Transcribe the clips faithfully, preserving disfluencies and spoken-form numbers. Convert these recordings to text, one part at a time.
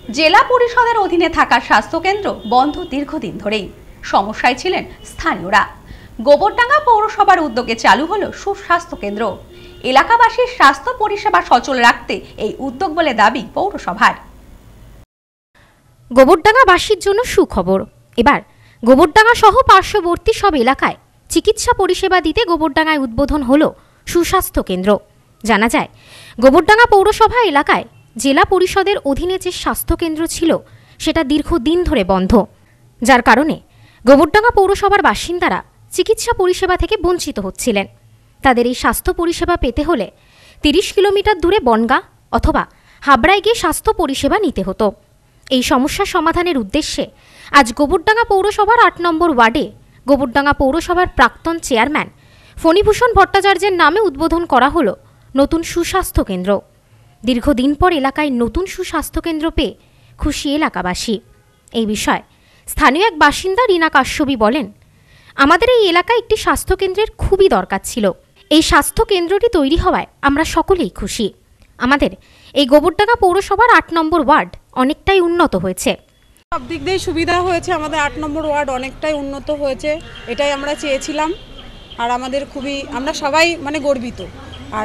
জেলা পরিষদের অধীনে থাকা স্বাস্থ্যকেন্দ্র বন্ধ দীর্ঘদিন ধরেই। সমস্যায় ছিলেন স্থানীয়রা। গোবরডাঙ্গা পৌরসভার উদ্যোগে চালু হলো সুস্বাস্থ্য কেন্দ্র। এলাকাবাসীর স্বাস্থ্য পরিষেবা সচল রাখতে এই উদ্যোগ বলে দাবি পৌরসভার। গোবরডাঙ্গাবাসীর জন্য সুখবর। এবার গোবরডাঙ্গা সহ পার্শ্ববর্তী সব এলাকায় চিকিৎসা পরিষেবা দিতে গোবরডাঙ্গায় উদ্বোধন হলো সুস্বাস্থ্য কেন্দ্র। জানা যায়, গোবরডাঙ্গা পৌরসভা এলাকায় জেলা পরিষদের অধীনে যে স্বাস্থ্যকেন্দ্র ছিল সেটা দীর্ঘদিন ধরে বন্ধ, যার কারণে গোবরডাঙ্গা পৌরসভার বাসিন্দারা চিকিৎসা পরিষেবা থেকে বঞ্চিত হচ্ছিলেন। তাদের এই স্বাস্থ্য পরিষেবা পেতে হলে তিরিশ কিলোমিটার দূরে বনগাঁ অথবা হাবড়ায় গিয়ে স্বাস্থ্য পরিষেবা নিতে হতো। এই সমস্যা সমাধানের উদ্দেশ্যে আজ গোবরডাঙ্গা পৌরসভার আট নম্বর ওয়ার্ডে গোবরডাঙ্গা পৌরসভার প্রাক্তন চেয়ারম্যান ফণীভূষণ ভট্টাচার্যের নামে উদ্বোধন করা হলো নতুন সুস্বাস্থ্য কেন্দ্র। দীর্ঘদিন পর এলাকায় নতুন সুস্বাস্থ্য কেন্দ্র পেয়ে খুশি এলাকাবাসী। এই বিষয়ে স্থানীয় এক বাসিন্দা রীনা কাশ্যপী বলেন, আমাদের এই এলাকায় একটি স্বাস্থ্যকেন্দ্রের খুবই দরকার ছিল। এই স্বাস্থ্য কেন্দ্রটি তৈরি হওয়ায় আমরা সকলেই খুশি। আমাদের এই গোবরডাঙ্গা পৌরসভার আট নম্বর ওয়ার্ড অনেকটাই উন্নত হয়েছে। সব দিক দিয়ে সুবিধা হয়েছে, আমাদের আট নম্বর ওয়ার্ড অনেকটাই উন্নত হয়েছে, এটাই আমরা চেয়েছিলাম। আর আমাদের খুবই, আমরা সবাই মানে গর্বিত। আর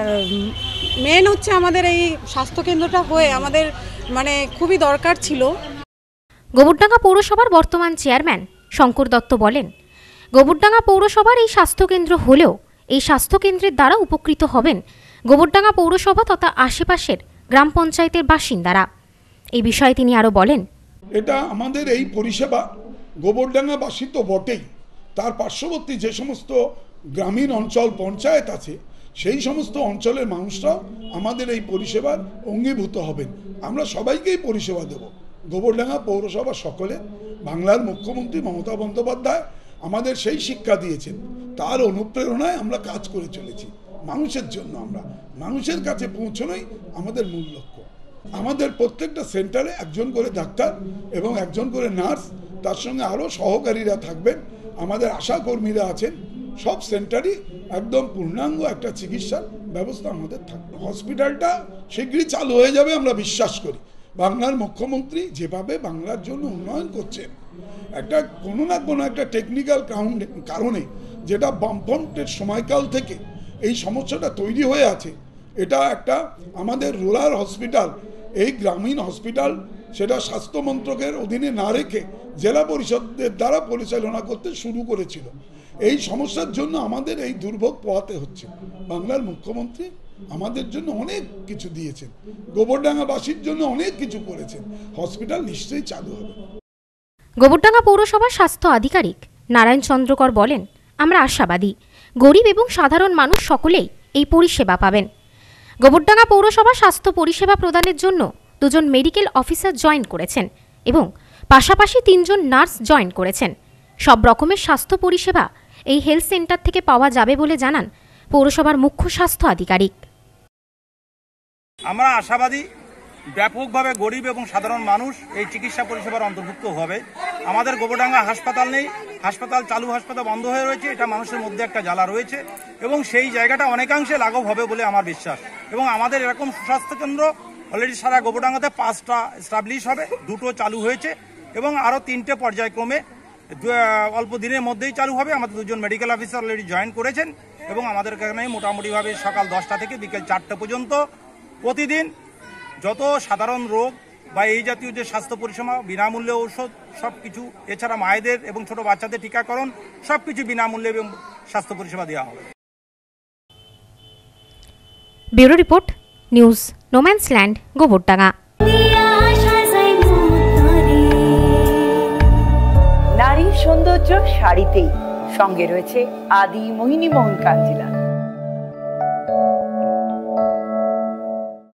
মেন হচ্ছে আমাদের এই স্বাস্থ্যকেন্দ্রটা হয়ে আমাদের মানে খুবই দরকার ছিল। গোবরডাঙ্গা পৌরসভার বর্তমান চেয়ারম্যান শঙ্কর দত্ত বলেন, গোবরডাঙ্গা পৌরসভার এই স্বাস্থ্যকেন্দ্র হলেও এই স্বাস্থ্যকেন্দ্রের দ্বারা উপকৃত হবেন গোবরডাঙ্গা পৌরসভা তথা আশেপাশের গ্রাম পঞ্চায়েতের বাসিন্দারা। এই বিষয়ে তিনি আরও বলেন, এটা আমাদের এই পরিষেবা গোবরডাঙ্গাবাসী তো বটেই, তার পার্শ্ববর্তী যে সমস্ত গ্রামীণ অঞ্চল পঞ্চায়েত আছে সেই সমস্ত অঞ্চলের মানুষরাও আমাদের এই পরিষেবার অঙ্গীভূত হবেন। আমরা সবাইকেই পরিষেবা দেব। গোবরডাঙ্গা পৌরসভা সকলে, বাংলার মুখ্যমন্ত্রী মমতা বন্দ্যোপাধ্যায় আমাদের সেই শিক্ষা দিয়েছেন, তার অনুপ্রেরণায় আমরা কাজ করে চলেছি। মানুষের জন্য, আমরা মানুষের কাছে পৌঁছানোই আমাদের মূল লক্ষ্য। আমাদের প্রত্যেকটা সেন্টারে একজন করে ডাক্তার এবং একজন করে নার্স, তার সঙ্গে আরও সহকারীরা থাকবেন, আমাদের আশা কর্মীরা আছেন। সব সেন্টারই একদম পূর্ণাঙ্গ একটা চিকিৎসার ব্যবস্থা আমাদের থাকবে। হসপিটালটা শীঘ্রই চালু হয়ে যাবে আমরা বিশ্বাস করি। বাংলার মুখ্যমন্ত্রী যেভাবে বাংলার জন্য উন্নয়ন করছেন, একটা কোনো না কোনো একটা টেকনিক্যাল কারণে যেটা বামফ্রন্টের সময়কাল থেকে এই সমস্যাটা তৈরি হয়ে আছে, এটা একটা আমাদের রুরাল হসপিটাল, এই গ্রামীণ হসপিটাল সেটা স্বাস্থ্য মন্ত্রকের অধীনে না রেখে জেলা পরিষদের দ্বারা পরিচালনা করতে শুরু করেছিল। এই সমস্যার জন্য আমাদের এই দুর্ভোগ পোহাতে হচ্ছে। বাংলার মুখ্যমন্ত্রী আমাদের জন্য অনেক কিছু দিয়েছেন, গোবরডাঙ্গাবাসীর জন্য অনেক কিছু করেছেন। হসপিটাল নিশ্চয়ই চালু হবে। গোবরডাঙ্গা পৌরসভার স্বাস্থ্য আধিকারিক নারায়ণ চন্দ্রকর বলেন, আমরা আশাবাদী গরিব এবং সাধারণ মানুষ সকলেই এই পরিষেবা পাবেন। গোবরডাঙ্গা পৌরসভা স্বাস্থ্য পরিষেবা প্রদানের জন্য দুজন মেডিকেল অফিসার জয়েন করেছেন এবং পাশাপাশি তিনজন নার্স জয়েন করেছেন। সব রকমের স্বাস্থ্য পরিষেবা এই হেলথ সেন্টার থেকে পাওয়া যাবে বলে জানান পৌরসভার মুখ্য স্বাস্থ্য আধিকারিক। আমরা আশাবাদী ব্যাপকভাবে গরিব এবং সাধারণ মানুষ এই চিকিৎসা পরিষেবার অন্তর্ভুক্ত হবে। আমাদের গোবরডাঙ্গা হাসপাতাল নেই, হাসপাতাল চালু হাসপাতাল বন্ধ হয়ে রয়েছে, এটা মানুষের মধ্যে একটা জ্বালা রয়েছে এবং সেই জায়গাটা অনেকাংশে লাঘব হবে বলে আমার বিশ্বাস। এবং আমাদের এরকম সুস্বাস্থ্য কেন্দ্র অলরেডি সারা গোবরডাঙ্গাতে পাঁচটা এস্টাবলিশ হবে, দুটো চালু হয়েছে এবং আরও তিনটে পর্যায়ক্রমে অল্প দিনের মধ্যেই চালু হবে। আমাদের দুজন মেডিকেল অফিসার অলরেডি জয়েন করেছেন এবং আমাদের এখানে মোটামুটিভাবে সকাল দশটা থেকে বিকেল চারটে পর্যন্ত প্রতিদিন যত সাধারণ রোগ বা এই জাতীয় যে স্বাস্থ্য পরিষেবা, বিনামূল্যে ঔষধ সব কিছু, এছাড়া মায়েদের এবং ছোট বাচ্চাদের টিকাকরণ সব কিছু বিনামূল্যে এবং স্বাস্থ্য পরিষেবা দেওয়া হবে। Bureau report, news no man's land, Gobardanga. নারীর সৌন্দর্য শাড়িতেই, সঙ্গে রয়েছে আদি মোহিনী মোহন কাঞ্জিলা।